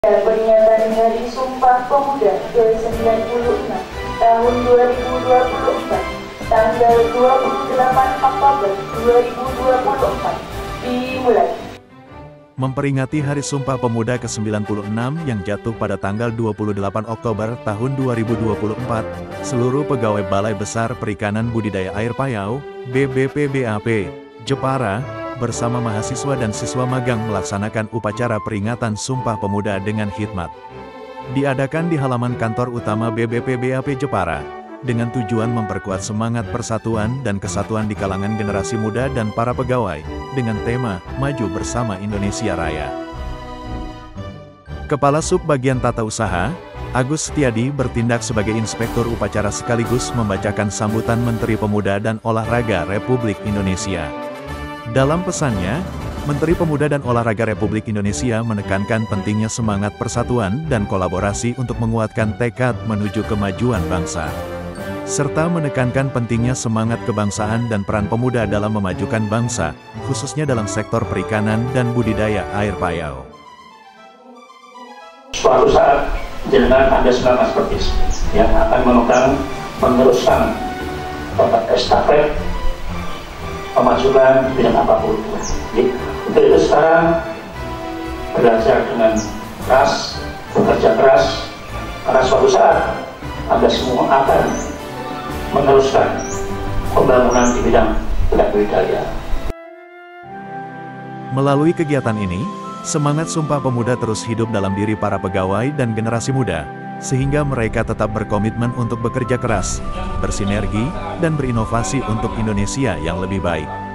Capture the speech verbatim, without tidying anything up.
Peringatan Hari Sumpah Pemuda ke sembilan puluh enam tahun dua ribu dua puluh empat, tanggal dua puluh delapan Oktober dua ribu dua puluh empat, dimulai. Memperingati Hari Sumpah Pemuda ke sembilan puluh enam yang jatuh pada tanggal dua puluh delapan Oktober tahun dua ribu dua puluh empat, seluruh pegawai Balai Besar Perikanan Budidaya Air Payau, B B P B A P, Jepara, bersama mahasiswa dan siswa magang melaksanakan upacara peringatan Sumpah Pemuda dengan khidmat. Diadakan di halaman kantor utama B B P B A P Jepara, dengan tujuan memperkuat semangat persatuan dan kesatuan di kalangan generasi muda dan para pegawai, dengan tema, Maju Bersama Indonesia Raya. Kepala Sub Bagian Tata Usaha, Agus Setiadi bertindak sebagai inspektur upacara sekaligus membacakan sambutan Menteri Pemuda dan Olahraga Republik Indonesia. Dalam pesannya, Menteri Pemuda dan Olahraga Republik Indonesia menekankan pentingnya semangat persatuan dan kolaborasi untuk menguatkan tekad menuju kemajuan bangsa, serta menekankan pentingnya semangat kebangsaan dan peran pemuda dalam memajukan bangsa, khususnya dalam sektor perikanan dan budidaya air payau. Suatu saat, jenengan Anda sebagai ekspertis yang akan memegang meneruskan tongkat estafet pemajuan bidang apapun. Jadi, untuk itu sekarang belajar dengan keras, bekerja keras, karena suatu saat Anda semua akan meneruskan pembangunan di bidang budidaya. Melalui kegiatan ini, semangat Sumpah Pemuda terus hidup dalam diri para pegawai dan generasi muda, sehingga mereka tetap berkomitmen untuk bekerja keras, bersinergi, dan berinovasi untuk Indonesia yang lebih baik.